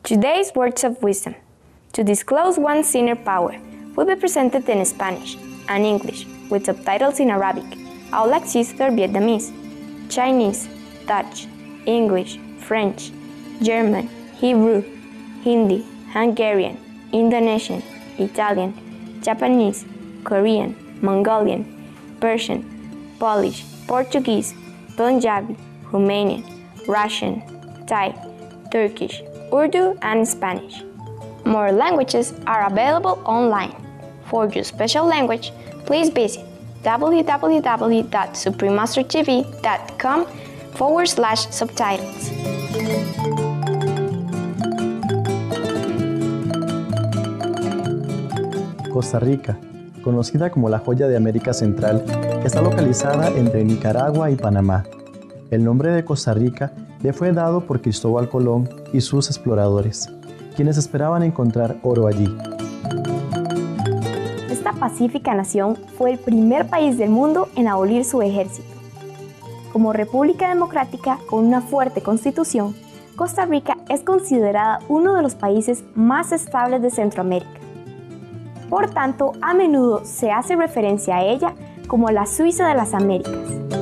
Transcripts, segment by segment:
Today's words of wisdom. To disclose one's inner power will be presented in Spanish and English with subtitles in Arabic, all exist for Vietnamese, Chinese, Dutch, English, French, German, Hebrew, Hindi, Hungarian, Indonesian, Italian, Japanese, Korean, Mongolian, Persian, Polish, Portuguese, Punjabi, Romanian, Russian, Thai, Turkish, Urdu, and Spanish. More languages are available online. For your special language, please visit www.suprememastertv.com/subtitles. Costa Rica, conocida como la joya de América Central, está localizada entre Nicaragua y Panamá. El nombre de Costa Rica le fue dado por Cristóbal Colón y sus exploradores, quienes esperaban encontrar oro allí. Esta pacífica nación fue el primer país del mundo en abolir su ejército. Como república democrática con una fuerte constitución, Costa Rica es considerada uno de los países más estables de Centroamérica. Por tanto, a menudo se hace referencia a ella como la Suiza de las Américas.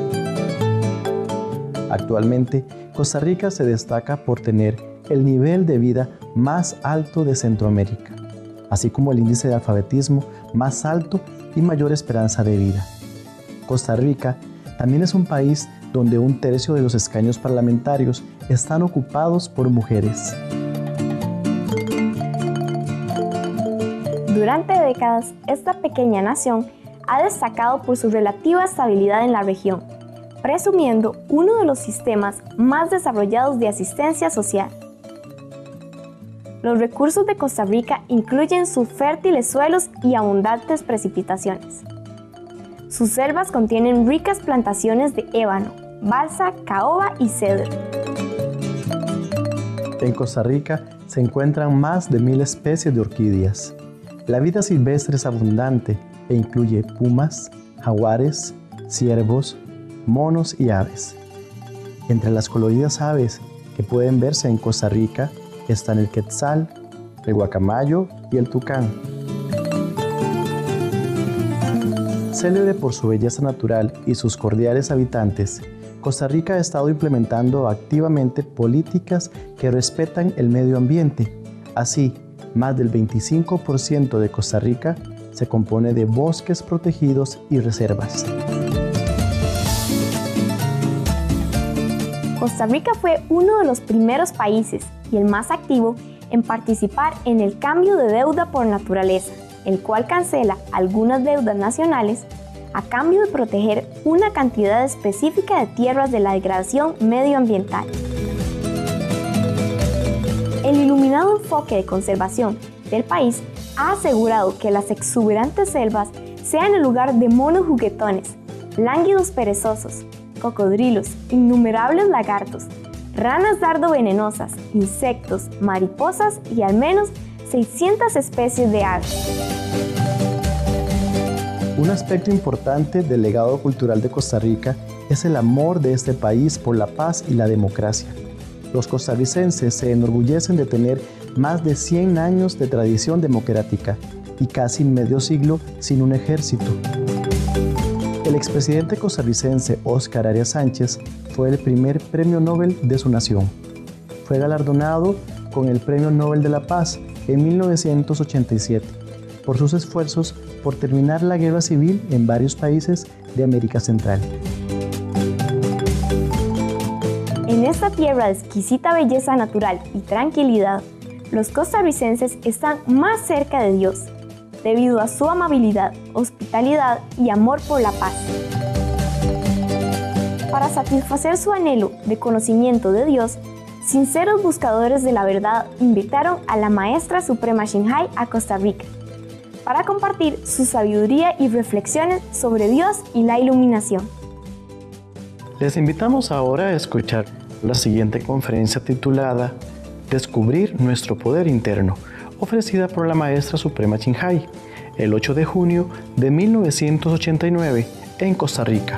Actualmente, Costa Rica se destaca por tener el nivel de vida más alto de Centroamérica, así como el índice de alfabetismo más alto y mayor esperanza de vida. Costa Rica también es un país donde 1/3 de los escaños parlamentarios están ocupados por mujeres. Durante décadas, esta pequeña nación ha destacado por su relativa estabilidad en la región, presumiendo uno de los sistemas más desarrollados de asistencia social. Los recursos de Costa Rica incluyen sus fértiles suelos y abundantes precipitaciones. Sus selvas contienen ricas plantaciones de ébano, balsa, caoba y cedro. En Costa Rica se encuentran más de 1000 especies de orquídeas. La vida silvestre es abundante e incluye pumas, jaguares, ciervos, monos y aves. Entre las coloridas aves que pueden verse en Costa Rica están el quetzal, el guacamayo y el tucán. Célebre por su belleza natural y sus cordiales habitantes, Costa Rica ha estado implementando activamente políticas que respetan el medio ambiente. Así, más del 25% de Costa Rica se compone de bosques protegidos y reservas. Costa Rica fue uno de los primeros países y el más activo en participar en el cambio de deuda por naturaleza, el cual cancela algunas deudas nacionales a cambio de proteger una cantidad específica de tierras de la degradación medioambiental. El iluminado enfoque de conservación del país ha asegurado que las exuberantes selvas sean el lugar de monos juguetones, lánguidos perezosos, cocodrilos, innumerables lagartos, ranas dardo venenosas, insectos, mariposas y al menos 600 especies de aves. Un aspecto importante del legado cultural de Costa Rica es el amor de este país por la paz y la democracia. Los costarricenses se enorgullecen de tener más de 100 años de tradición democrática y casi medio siglo sin un ejército. El expresidente costarricense Óscar Arias Sánchez fue el primer premio Nobel de su nación. Fue galardonado con el Premio Nobel de la Paz en 1987 por sus esfuerzos por terminar la guerra civil en varios países de América Central. En esta tierra de exquisita belleza natural y tranquilidad, los costarricenses están más cerca de Dios, debido a su amabilidad, hospitalidad y amor por la paz. Para satisfacer su anhelo de conocimiento de Dios, sinceros buscadores de la verdad invitaron a la Maestra Suprema Xinhai a Costa Rica para compartir su sabiduría y reflexiones sobre Dios y la iluminación. Les invitamos ahora a escuchar la siguiente conferencia titulada Descubrir nuestro poder interno, ofrecida por la Maestra Suprema Xinhai, el 8 de junio de 1989 en Costa Rica.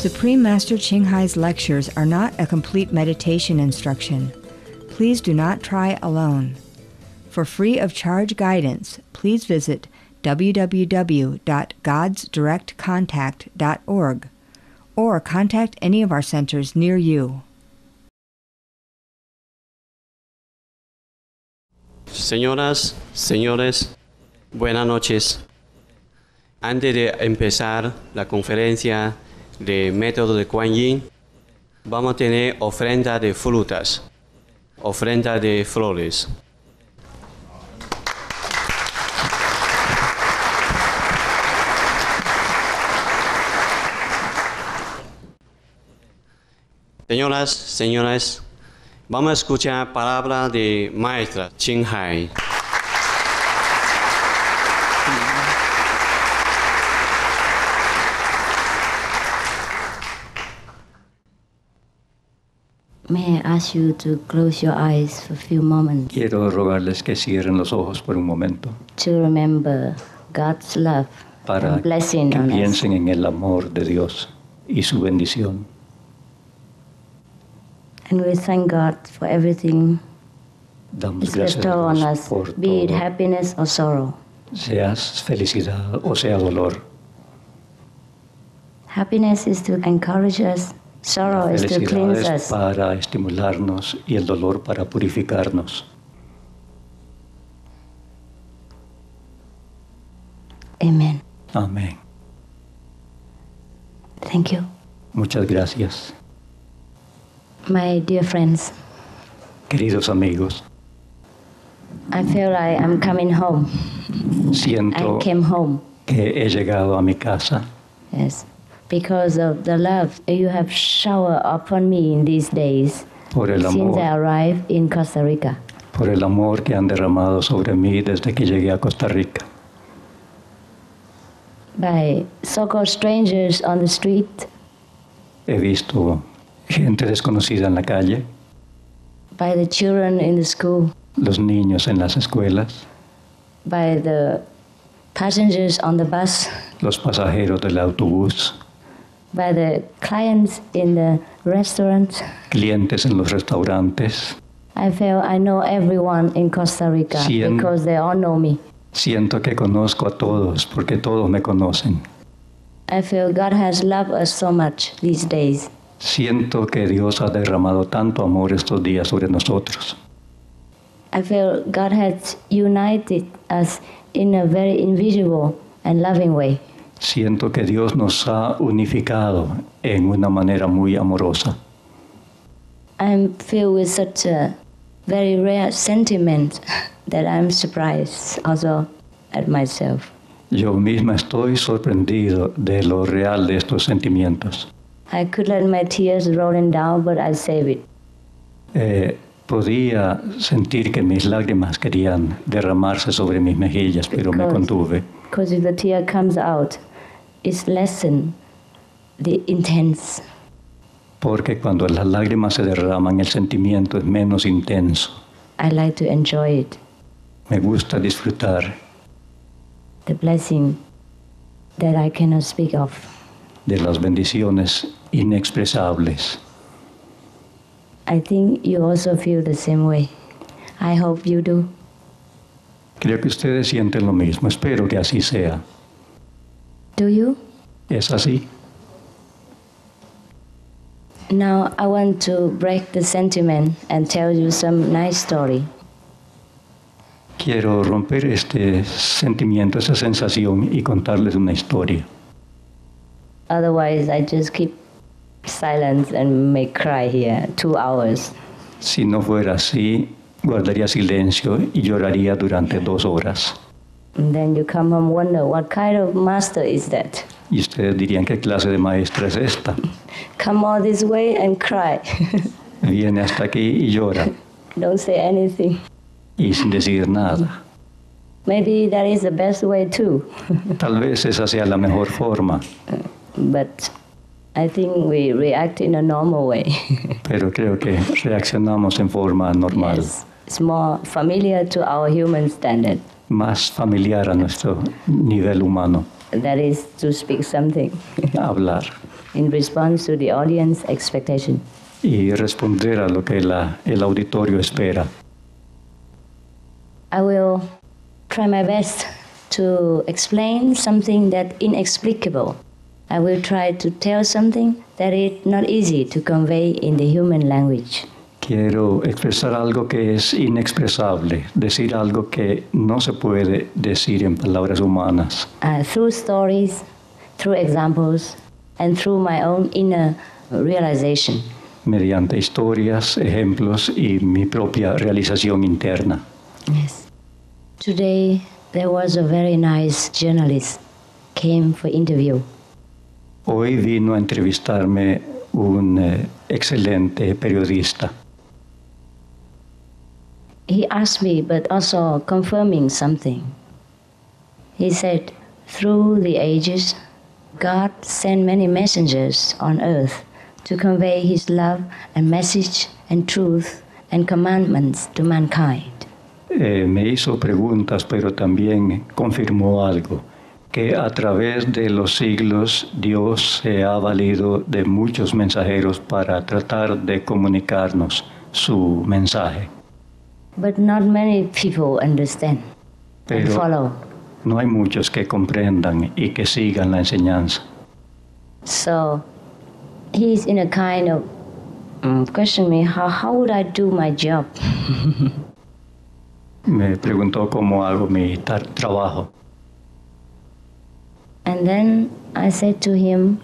Supreme Master Ching Hai's lectures are not a complete meditation instruction. Please do not try alone. For free of charge guidance, please visit www.godsdirectcontact.org or contact any of our centers near you. Señoras, señores, buenas noches. Antes de empezar la conferencia de método de Kuan Yin, vamos a tener ofrenda de frutas, ofrenda de flores. Señoras, señores, vamos a escuchar palabra de maestra Ching Hai. May I ask you to close your eyes for a few moments Quiero rogarles que cierren los ojos por un momento to remember God's love para and blessing que on us. piensen en el amor de Dios y su bendición. And we thank God for everything Damos He's gracias a bestowed on Dios us, por be it todo, happiness or sorrow. sea felicidad o sea dolor. Happiness is to encourage us, sorrow is to Felicidad cleanse es us. para estimularnos y el dolor para purificarnos. Amen. Amén. Thank you. Muchas gracias. My dear friends, Queridos amigos, I feel I am coming home. siento I came home, que he llegado a mi casa yes, because of the love you have showered upon me in these days por el since I amor, arrived in Costa Rica. por el amor que han derramado sobre mí desde que llegué a Costa Rica. By so-called strangers on the street, He visto gente desconocida en la calle, by the children in the school, los niños en las escuelas, by the passengers on the bus, los pasajeros del autobús, by the clients in the restaurant. clientes en los restaurantes. I feel I know everyone in Costa Rica because they all know me. Siento que conozco a todos porque todos me conocen. I feel God has loved us so much these days. Siento que Dios ha derramado tanto amor estos días sobre nosotros. I feel God has united us in a very invisible and loving way. Siento que Dios nos ha unificado en una manera muy amorosa. I'm filled with such a very rare sentiment that I'm surprised also at myself. Yo misma estoy sorprendido de lo real de estos sentimientos. I could let my tears rolling down, but I save it. Podía sentir que mis lágrimas querían derramarse sobre mis mejillas, pero me contuve. Because if the tear comes out, it's lessen the intense. Porque cuando las lágrimas se derraman, el sentimiento es menos intenso. I like to enjoy it, Me gusta disfrutar the blessing that I cannot speak of. de las bendiciones inexpresables. I think you also feel the same way. I hope you do. Creo que ustedes sienten lo mismo. Espero que así sea. Do you? ¿Es así? Now I want to break the sentiment and tell you some nice story. Quiero romper este sentimiento, esa sensación y contarles una historia. Otherwise, I just keep silence and may cry here 2 hours. Si no fuera así, guardaría silencio y lloraría durante 2 horas. And then you come home wonder, what kind of master is that? Y ustedes dirían, ¿qué clase de maestra es esta? Come all this way and cry. Viene hasta aquí y llora, Don't say anything. y sin decir nada. Maybe that is the best way too. Tal vez esa sea la mejor forma, But I think we react in a normal way. pero creo que reaccionamos en forma normal, Yes. It's more familiar to our human standard. más familiar a nuestro nivel humano, That is to speak something. hablar. in response to the audience expectation. y responder a lo que el auditorio espera. I will try my best to explain something that inexplicable. I will try to tell something that is not easy to convey in the human language. Quiero expresar algo que es inexpresable, decir algo que no se puede decir en palabras humanas. Through stories, through examples, and through my own inner realization. Mediante historias, ejemplos y mi propia realización interna. Yes. Today there was a very nice journalist came for interview. Hoy vino a entrevistarme un excelente periodista. He asked me, but also confirming something. He said, through the ages, God sent many messengers on earth to convey his love and message and truth and commandments to mankind. Me hizo preguntas, pero también confirmó algo, que a través de los siglos Dios se ha valido de muchos mensajeros para tratar de comunicarnos su mensaje. But not many people understand and follow. No hay muchos que comprendan y que sigan la enseñanza. So he's in a kind of question me, how would I do my job? Me preguntó cómo hago mi trabajo. And then I said to him,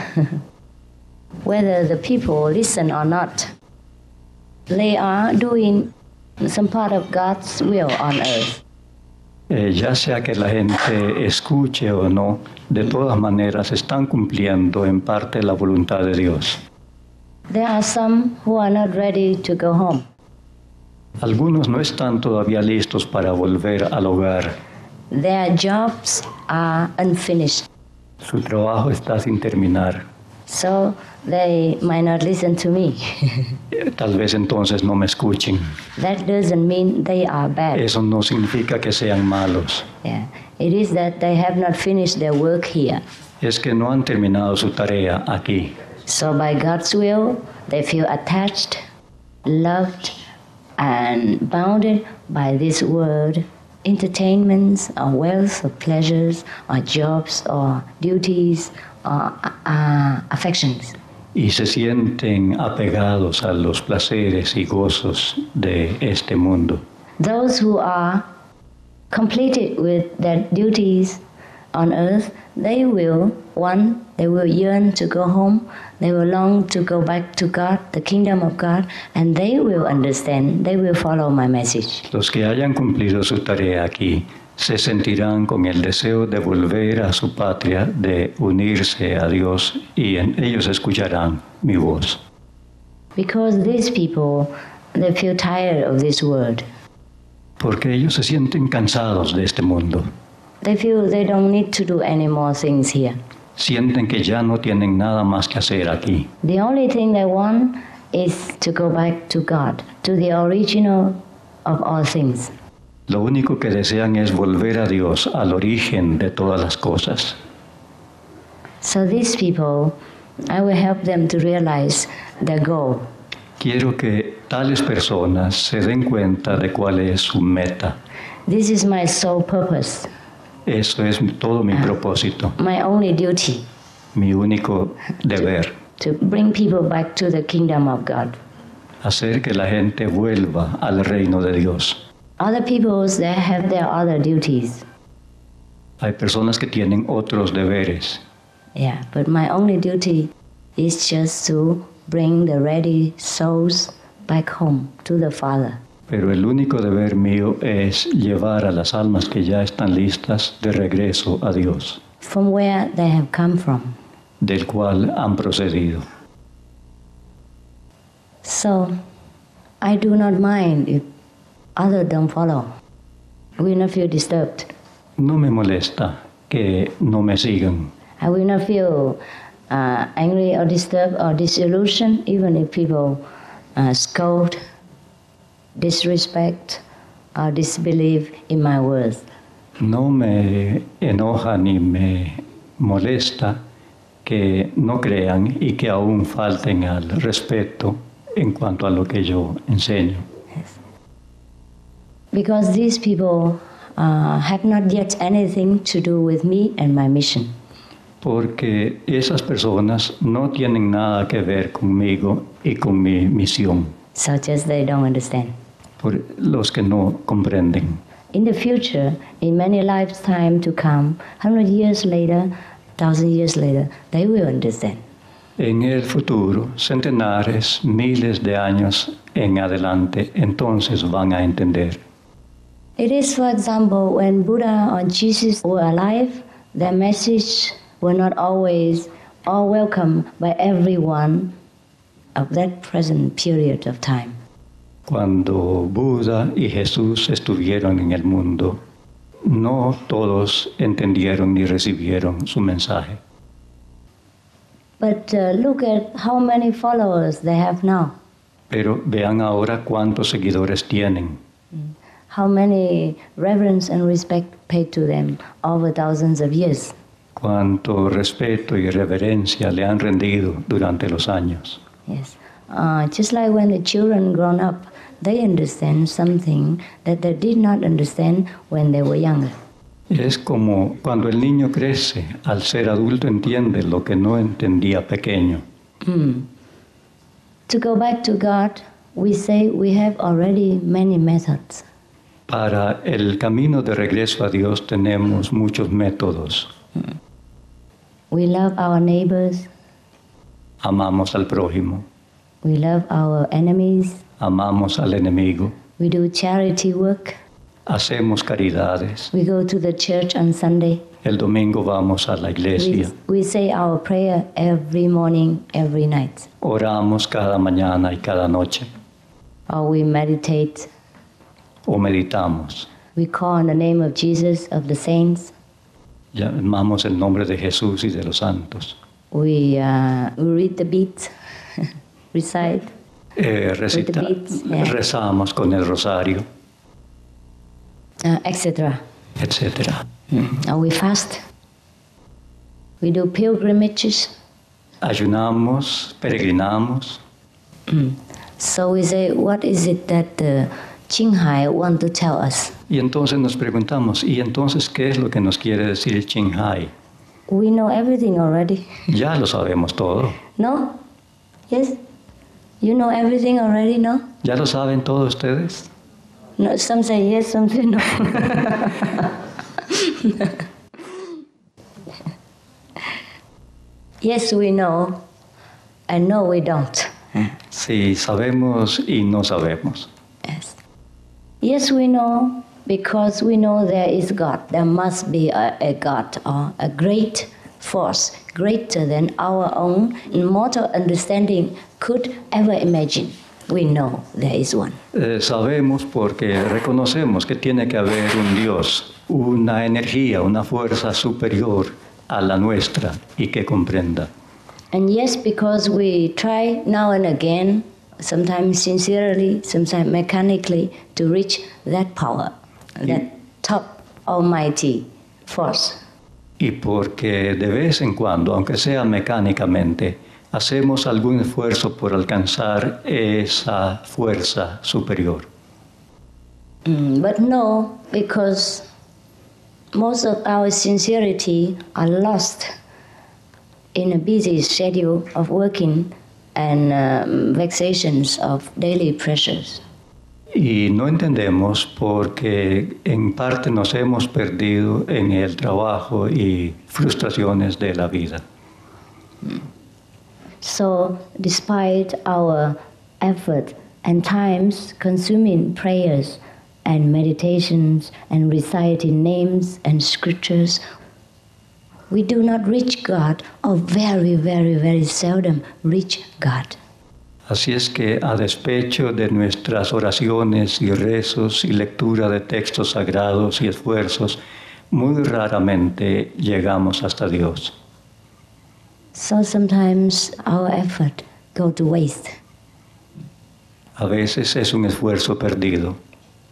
whether the people listen or not, they are doing some part of God's will on earth. Ya sea que la gente escuche o no, de todas maneras están cumpliendo en parte la voluntad de Dios. There are some who are not ready to go home. Algunos no están todavía listos para volver al hogar. Their jobs are unfinished. Su trabajo está sin terminar. So they might not listen to me. Tal vez entonces no me escuchen. That doesn't mean they are bad. Eso no significa que sean malos. Yeah. It is that they have not finished their work here. Es que no han terminado su tarea aquí. So by God's will, they feel attached, loved, and bounded by this world, entertainments, or wealth, or pleasures, or jobs, or duties, or affections. Y se sienten apegados a los placeres y gozos de este mundo. Those who are completed with their duties on earth, they will yearn to go home, they will long to go back to God, the kingdom of God, and they will understand, they will follow my message. Los que hayan cumplido su tarea aquí se sentirán con el deseo de volver a su patria, de unirse a Dios, y ellos escucharán mi voz. Because these people, they feel tired of this world. Porque ellos se sienten cansados de este mundo. They feel they don't need to do any more things here. Sienten que ya no tienen nada más que hacer aquí. The only thing they want is to go back to God, to the original of all things. Lo único que desean es volver a Dios, al origen de todas las cosas. So these people, I will help them to realize their goal. Quiero que tales personas se den cuenta de cuál es su meta. This is my sole purpose. Eso es todo mi propósito. My only duty. Mi único deber. To bring people back to the kingdom of God. Hacer que la gente vuelva al reino de Dios. Other people, they have their other duties. Hay personas que tienen otros deberes. Yeah, but my only duty is just to bring the ready souls back home to the Father. Pero el único deber mío es llevar a las almas que ya están listas de regreso a Dios. From where they have come from. Del cual han procedido. So, I do not mind if others don't follow. I will not feel disturbed. No me molesta que no me sigan. I will not feel angry or disturbed or disillusioned, even if people scold, disrespect, or disbelieve in my words. No me enoja ni me molesta que no crean y que aún falten al respeto en cuanto a lo que yo enseño. Because these people have not yet anything to do with me and my mission. Porque esas personas no tienen nada que ver conmigo y con mi misión. Such as they don't understand. Por los que no comprenden. In the future, in many lifetimes to come, 100 years later, 1,000 years later, they will understand. En el futuro, centenares, miles de años en adelante, entonces van a entender. It is, for example, when Buddha or Jesus were alive, their message were not always all welcome by everyone of that present period of time. Cuando Buda y Jesús estuvieron en el mundo, no todos entendieron ni recibieron su mensaje. But look at how many followers they have now. Pero vean ahora cuántos seguidores tienen. How many reverence and respect paid to them over thousands of years. Cuánto respeto y reverencia le han rendido durante los años. Yes. Just like when the children grown up, they understand something that they did not understand when they were younger. Es como cuando el niño crece, al ser adulto entiende lo que no entendía pequeño. To go back to God, we say we have already many methods. Para el camino de regreso a Dios tenemos muchos métodos. We love our neighbors. Amamos al prójimo. We love our enemies. Amamos al enemigo. We do charity work. Hacemos caridades. We go to the church on Sunday. El domingo vamos a la iglesia. We say our prayer every morning, every night. Oramos cada mañana y cada noche. Or we meditate. O meditamos. We call on the name of Jesus, of the saints. Llamamos el nombre de Jesús y de los santos. We read the beads, recite. Rezamos con el rosario. Etc. Etcétera. We fast. We do pilgrimages. Ayunamos, peregrinamos. So we say, what is it that the Qinghai want to tell us? Y entonces nos preguntamos, ¿y entonces qué es lo que nos quiere decir el Qinghai? We know everything already. Ya lo sabemos todo. No? Yes? You know everything already, no? ¿Ya lo saben todos ustedes? No, some say yes, some say no. Yes, we know, and no, we don't. Sí, sabemos y no sabemos. Yes. Yes, we know, because we know there is God. There must be a God or a great force, greater than our own mortal understanding could ever imagine. We know there is one. Sabemos porque reconocemos que tiene que haber un Dios, una energía, una fuerza superior a la nuestra y que comprenda. And yes, because we try now and again, sometimes sincerely, sometimes mechanically, to reach that power, that top almighty force. Y porque de vez en cuando, aunque sea mecánicamente, hacemos algún esfuerzo por alcanzar esa fuerza superior. But no, because most of our sincerity are lost in a busy schedule of working and vexations of daily pressures. Y no entendemos porque en parte nos hemos perdido en el trabajo y frustraciones de la vida. So, despite our effort and times consuming prayers and meditations and reciting names and scriptures, we do not reach God, or very, very, very seldom reach God. Así es que a despecho de nuestras oraciones y rezos y lectura de textos sagrados y esfuerzos, muy raramente llegamos hasta Dios. So sometimes our effort go to waste. A veces es un esfuerzo perdido.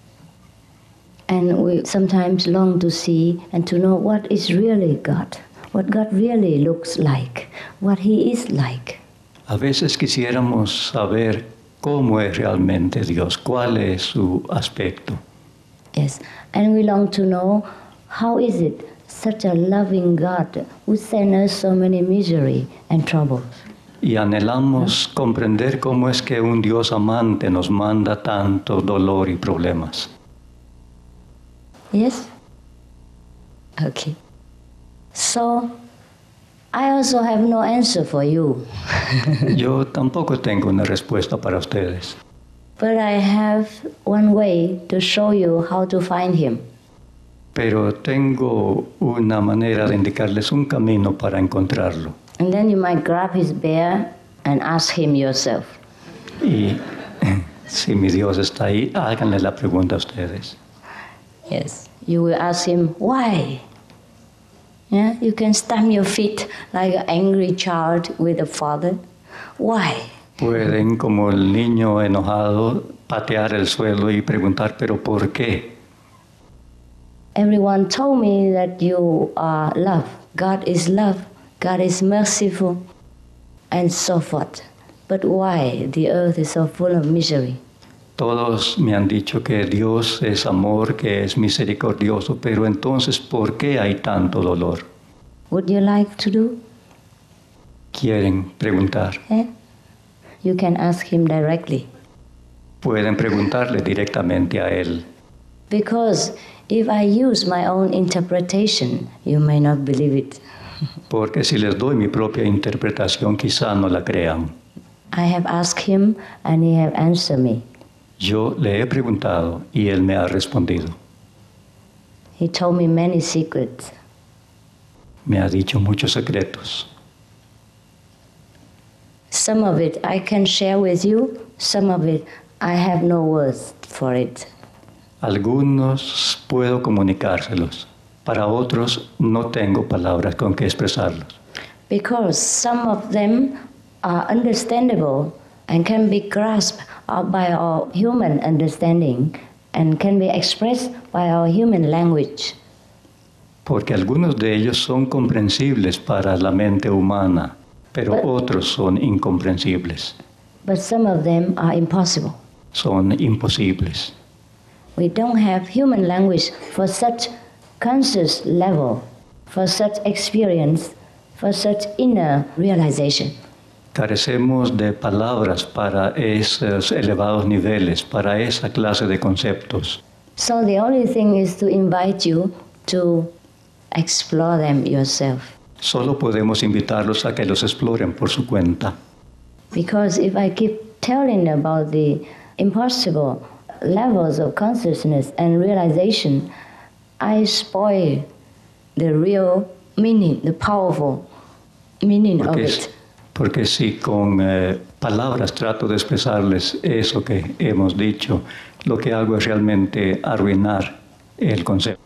And we sometimes long to see and to know what is really God. what God really looks like, what He is like. A veces quisiéramos saber cómo es realmente Dios, cuál es su aspecto. Yes, and we long to know how is it such a loving God who sent us so many misery and troubles. Y anhelamos comprender cómo es que un Dios amante nos manda tanto dolor y problemas. Yes? Okay. So, I also have no answer for you. Yo tampoco tengo una respuesta para ustedes, But I have one way to show you how to find Him. pero tengo una manera de indicarles un camino para encontrarlo. And then you might grab His bear and ask Him yourself. Y si mi Dios está ahí, háganle la pregunta a ustedes. Yes. You will ask Him, why? Yeah? You can stamp your feet like an angry child with a father. Why? Pueden, como el niño enojado, patear el suelo y preguntar, ¿pero por qué? Everyone told me that you are love. God is love. God is merciful, and so forth. But why the earth is so full of misery? Todos me han dicho que Dios es amor, que es misericordioso, pero entonces, ¿por qué hay tanto dolor? Would you like to do? Quieren preguntar. You can ask Him directly. Pueden preguntarle directamente a Él. Because if I use my own interpretation, you may not believe it. Porque si les doy mi propia interpretación, quizá no la crean. I have asked Him and He have answered me. Yo le he preguntado y Él me ha respondido. He told me many secrets. Me ha dicho muchos secretos. Some of it I can share with you, some of it I have no words for it. Algunos puedo comunicárselos, para otros no tengo palabras con que expresarlos. Because some of them are understandable and can be grasped by our human understanding and can be expressed by our human language. Porque algunos de ellos son comprensibles para la mente humana, pero otros son incomprensibles. But some of them are impossible. Son imposibles. We don't have human language for such conscious level, for such experience, for such inner realization. Carecemos de palabras para esos elevados niveles, para esa clase de conceptos. So the only thing is to invite you to explore them yourself. Solo podemos invitarlos a que los exploren por su cuenta. Because if I keep telling about the impossible levels of consciousness and realization, I spoil the real meaning, the powerful meaning of it. Porque si con palabras trato de expresarles eso que hemos dicho, lo que hago es realmente arruinar el concepto.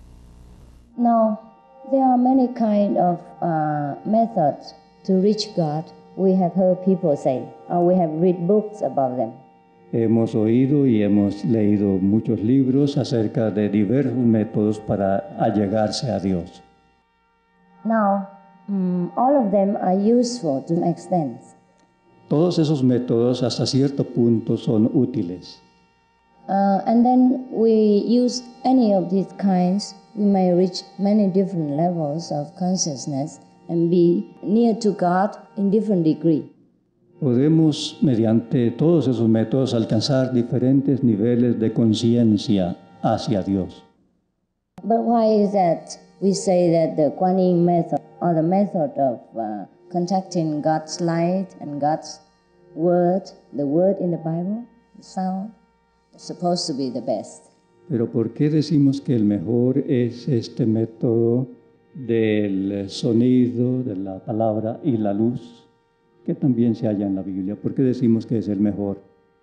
Now, there are many kind of methods to reach God. We have heard people say, or we have read books about them. Hemos oído y hemos leído muchos libros acerca de diversos métodos para allegarse a Dios. Now, all of them are useful to an extent. Todos esos métodos hasta cierto punto son útiles. And then we use any of these kinds, we may reach many different levels of consciousness and be near to God in different degree. Podemos, mediante todos esos métodos, alcanzar diferentes niveles de conciencia hacia Dios. But why is that we say that the Kuan Yin method, or the method of contacting God's light and God's word, the word in the Bible, the sound, is supposed to be the best? Pero ¿por qué decimos que el mejor es este método del sonido, de la palabra y la luz, que también se halla en la Biblia? ¿Por qué decimos que es el mejor?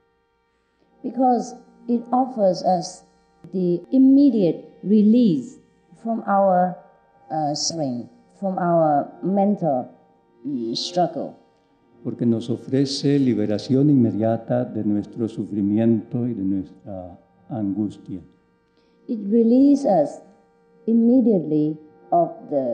Because it offers us the immediate release from our suffering, from our mental struggle. Porque nos ofrece liberación inmediata de nuestro sufrimiento y de nuestra angustia. It releases us immediately of the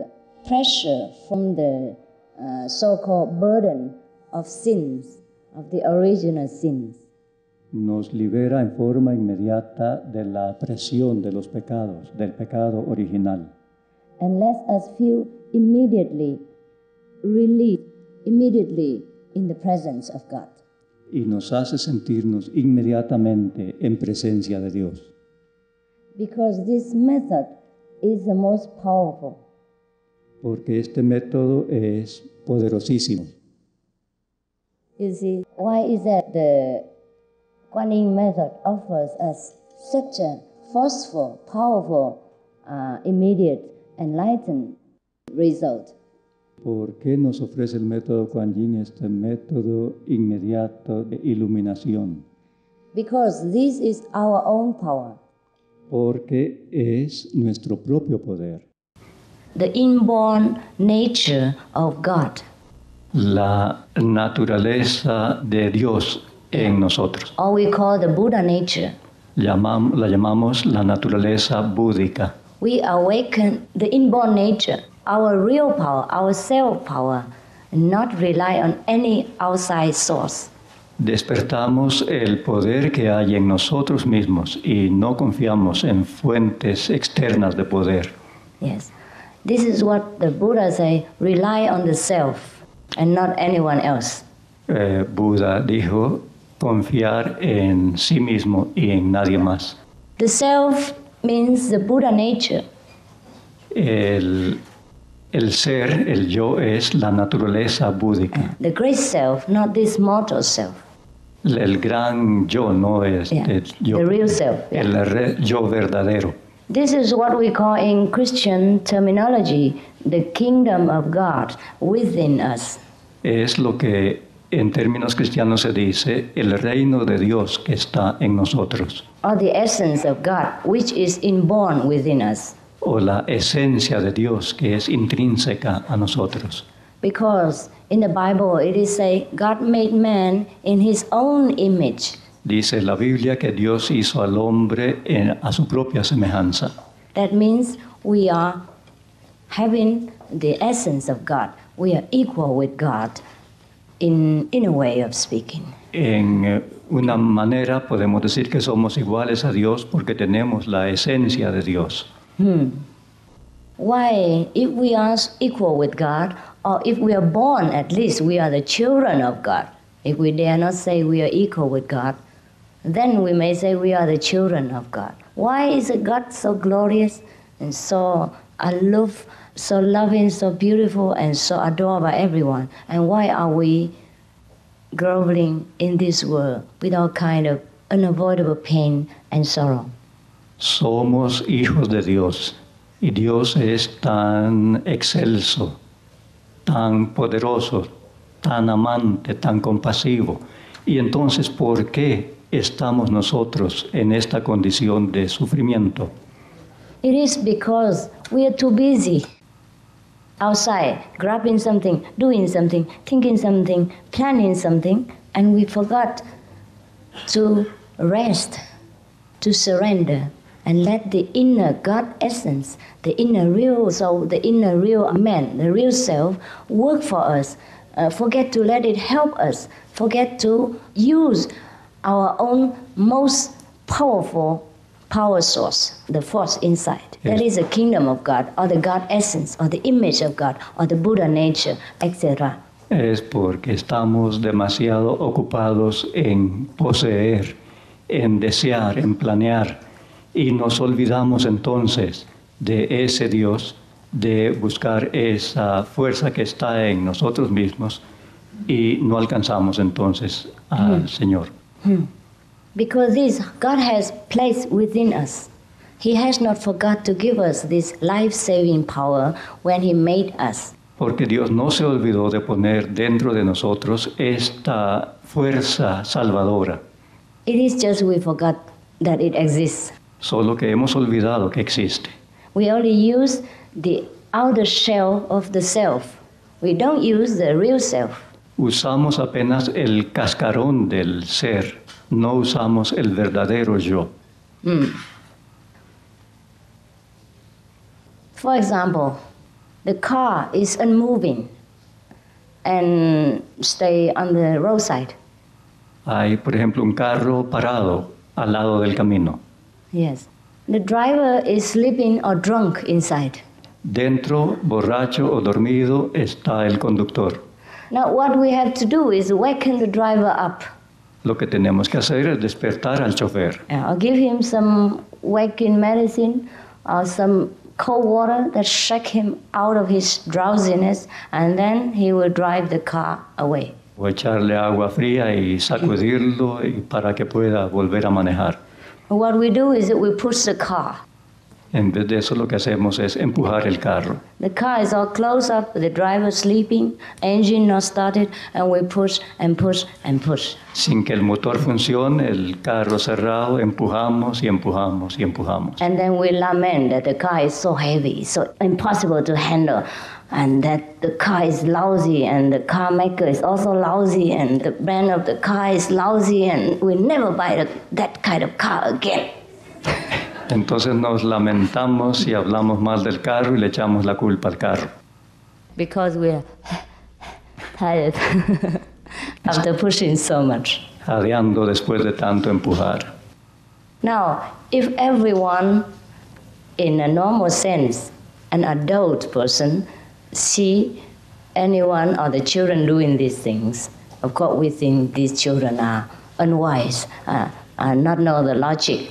pressure from the so-called burden of sins, of the original sins. Nos libera en forma inmediata de la presión de los pecados, del pecado original. And lets us feel immediately relief, immediately in the presence of God. Y nos hace sentirnos inmediatamente en presencia de Dios. Because this method is the most powerful. Porque este método es poderosísimo. You see, why is that the Kuan Yin method offers us such a forceful, powerful, immediate, enlightened result? ¿Por qué nos ofrece el método Kuan Yin este método inmediato de iluminación? Because this is our own power. Porque es nuestro propio poder. The inborn nature of God. La naturaleza de Dios en nosotros. Or we call the Buddha nature. La llamamos la naturaleza búdica. We awaken the inborn nature, our real power, our self-power, and not rely on any outside source. Despertamos el poder que hay en nosotros mismos y no confiamos en fuentes externas de poder. Yes. This is what the Buddha say, rely on the self and not anyone else. Buda dijo, confiar en sí mismo y en nadie más. The self means the Buddha nature. El ser, el yo, es la naturaleza búdica. The great self, not this mortal self. El gran yo no es el yo, the real self. El yo verdadero. This is what we call in Christian terminology, the kingdom of God within us. Es lo que en términos cristianos se dice el reino de Dios que está en nosotros. Or the essence of God, which is inborn within us. O la esencia de Dios que es intrínseca a nosotros. Because in the Bible it is say God made man in his own image. Dice la Biblia que Dios hizo al hombre a su propia semejanza. That means we are having the essence of God. We are equal with God in a way of speaking. En una manera podemos decir que somos iguales a Dios porque tenemos la esencia de Dios. Why, if we are equal with God, or if we are born, at least we are the children of God. If we dare not say we are equal with God, then we may say we are the children of God. Why is God so glorious and so aloof, so loving, so beautiful, and so adored by everyone? And why are we groveling in this world with all kind of unavoidable pain and sorrow? Somos hijos de Dios y Dios es tan excelso, tan poderoso, tan amante, tan compasivo. Y entonces, ¿por qué estamos nosotros en esta condición de sufrimiento? It is because we are too busy outside, grabbing something, doing something, thinking something, planning something, and we forgot to rest, to surrender, and let the inner God essence, the inner real soul, the inner real man, the real self, work for us. Forget to let it help us. Forget to use our own most powerful power source, the force inside. Yes. That is the kingdom of God, or the God essence, or the image of God, or the Buddha nature, etc. Es porque estamos demasiado ocupados en poseer, en desear, en planear, y nos olvidamos entonces de ese Dios, de buscar esa fuerza que está en nosotros mismos, y no alcanzamos entonces al Señor. Because this God has placed within us. He has not forgot to give us this life-saving power when He made us. Porque Dios no se olvidó de poner dentro de nosotros esta fuerza salvadora. It is just we forgot that it exists. Solo que hemos olvidado que existe. We only use the outer shell of the self. We don't use the real self. Usamos apenas el cascarón del ser, no usamos el verdadero yo. For example, the car is unmoving and stay on the roadside. Hay, por ejemplo, un carro parado al lado del camino. Yes. The driver is sleeping or drunk inside. Dentro, borracho o dormido, está el conductor. Now what we have to do is waken the driver up. Lo que tenemos que hacer es despertar al chofer. Or give him some waking medicine or some cold water that shake him out of his drowsiness, and then he will drive the car away. O echarle agua fría y sacudirlo para que pueda volver a manejar. What we do is that we push the car. En vez de eso, lo que hacemos es empujar el carro. The car is all close up, the driver sleeping, engine not started, and we push and push and push. Sin que el motor funcione, el carro cerrado, empujamos y empujamos y empujamos. And then we lament that the car is so heavy, so impossible to handle, and that the car is lousy, and the car maker is also lousy, and the brand of the car is lousy, and we never buy that kind of car again. Entonces nos lamentamos y hablamos mal del carro y le echamos la culpa al carro. Because we are tired after pushing so much. Jadeando después de tanto empujar. Now, if everyone, in a normal sense, an adult person, see anyone or the children doing these things, of course we think these children are unwise, not know the logic.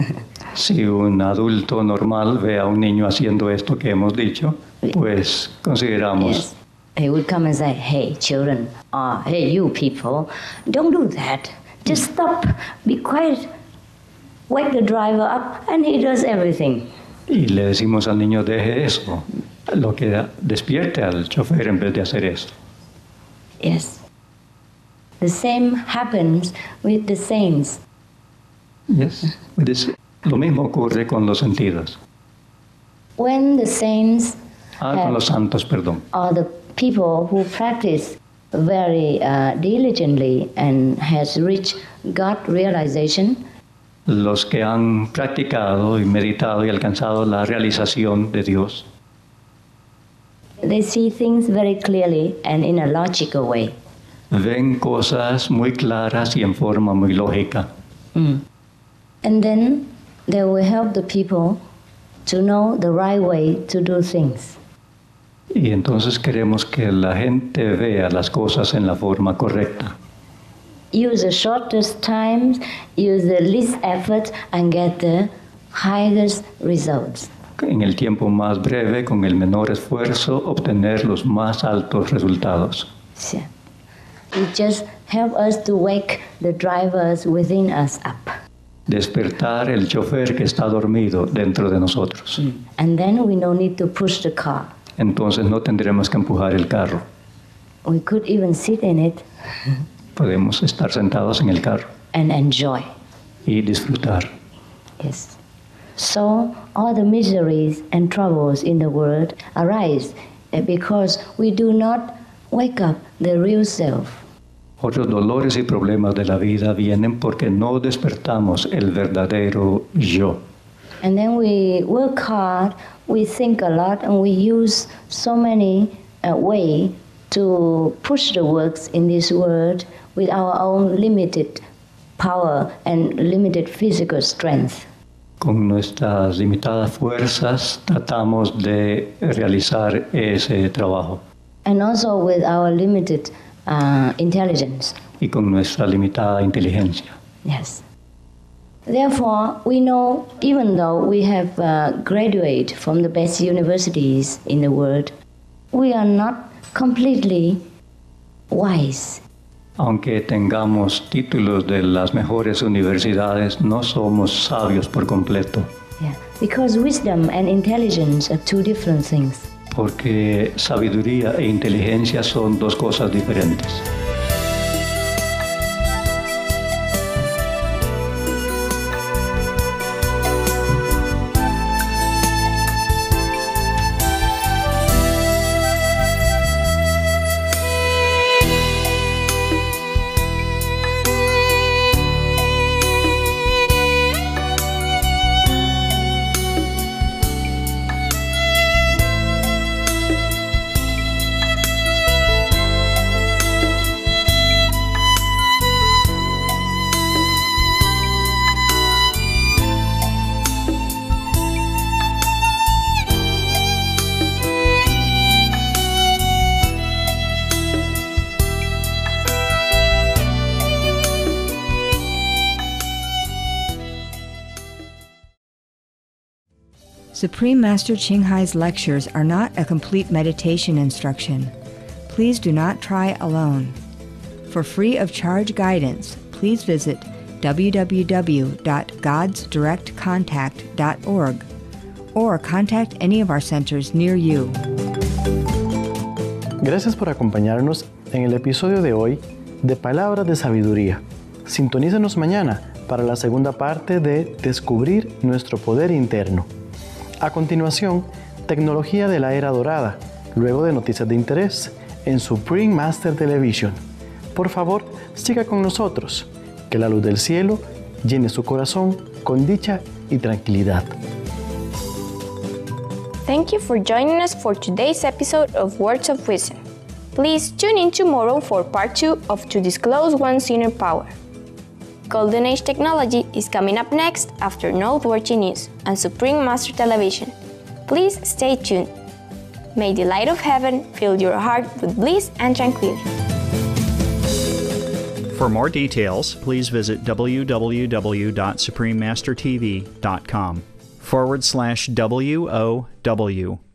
Si un adulto normal ve a un niño haciendo esto que hemos dicho, pues consideramos. Yes. He would come and say, hey, children, or hey, you people, don't do that. Just stop, be quiet, wake the driver up, and he does everything. Y le decimos al niño, deje eso, lo que despierte al chofer en vez de hacer eso. Yes. The same happens with the saints. Yes. Lo mismo ocurre con los sentidos. When the saints Con los santos, perdón. are the people who practice very diligently and has reached God realization, Los que han practicado y meditado y alcanzado la realización de Dios, they see things very clearly and in a logical way. ven cosas muy claras y en forma muy lógica. And then they will help the people to know the right way to do things. Y entonces queremos que la gente vea las cosas en la forma correcta. Use the shortest times, use the least effort, and get the highest results. En el tiempo más breve, con el menor esfuerzo, obtener los más altos resultados. So, it just helps us to wake the drivers within us up. Despertar el chofer que está dormido dentro de nosotros. And then we no need to push the car. Entonces no tendremos que empujar el carro. We could even sit in it Podemos estar sentados en el carro and enjoy. y disfrutar. Yes. So all the miseries and troubles in the world arise because we do not wake up the real self. Otros dolores y problemas de la vida vienen porque no despertamos el verdadero yo. And then we work hard, we think a lot, and we use so many ways to push the works in this world with our own limited power and limited physical strength. Con nuestras limitadas fuerzas tratamos de realizar ese trabajo. And also with our limited intelligence. Y con nuestra limitada inteligencia. Yes. Therefore, we know, even though we have graduated from the best universities in the world, we are not completely wise. Aunque tengamos títulos de las mejores universidades, no somos sabios por completo. Yeah. Because wisdom and intelligence are two different things. Porque sabiduría e inteligencia son dos cosas diferentes. Supreme Master Ching Hai's lectures are not a complete meditation instruction. Please do not try alone. For free of charge guidance, please visit www.godsdirectcontact.org or contact any of our centers near you. Gracias por acompañarnos en el episodio de hoy de Palabras de Sabiduría. Sintonícenos mañana para la segunda parte de Descubrir nuestro poder interno. A continuación, tecnología de la era dorada, luego de noticias de interés en Supreme Master Television. Por favor, siga con nosotros. Que la luz del cielo llene su corazón con dicha y tranquilidad. Thank you for joining us for today's episode of Words of Wisdom. Please tune in tomorrow for part 2 of To Disclose One's Inner Power. Golden Age Technology is coming up next after Noteworthy News on Supreme Master Television. Please stay tuned. May the light of heaven fill your heart with bliss and tranquility. For more details, please visit www.suprememastertv.com/WOW